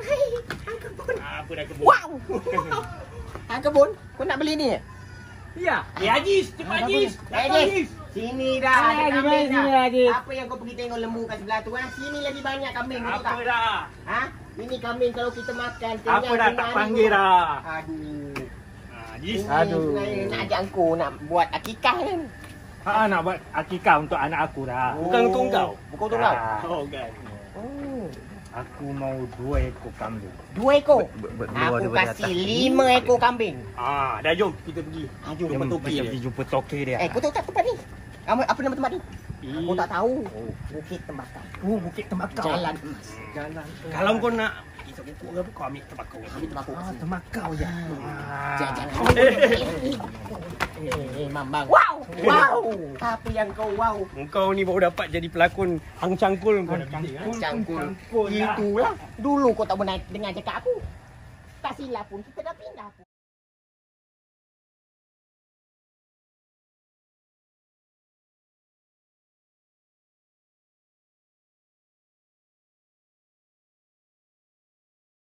Apa dah kebun? Wow. Hang kebun, kau nak beli ni? Ya. Ajis, cepat Ajis. Ajis. Sini dah, Ah, ada di kambing mana dah. lagi? Apa yang kau pergi tengok lembu kat sebelah tu? Sini lagi banyak kambing, betul tak? Apa dah? Ha? Ini kambing kalau kita makan. Apa dah tak panggil dah? Aduh. Ajis. Ini sebenarnya nak ajak aku nak buat akikah kan? Nak buat akikah untuk anak aku dah. Bukan untuk kau. Bukan untuk kau? Oh, kan. Oh. Aku mau 2 ekor kambing. 2 ekor? Dua Aku daripada kasih atas. 5 ekor kambing. Dah jom kita pergi. Jom. Jumpa toki. Kita pergi jumpa toki dia. Kau tahu tak tempat ni? Apa nama tempat ni? Aku tak tahu. Bukit Tembakau. Oh, Bukit Tembakau. Jalan Emas. Jalan. Kalau kau nak kita pupuk ke kau ambil tembakau. Tembakau. Tembakau je. Jangan. Mambang. Wow. Apa yang kau wow? Kau ni baru dapat jadi pelakon Hang Cangkul. Cangkul. Itulah. Dulu kau tak pernah dengar cakap aku. Tak silap pun kita dah pindah.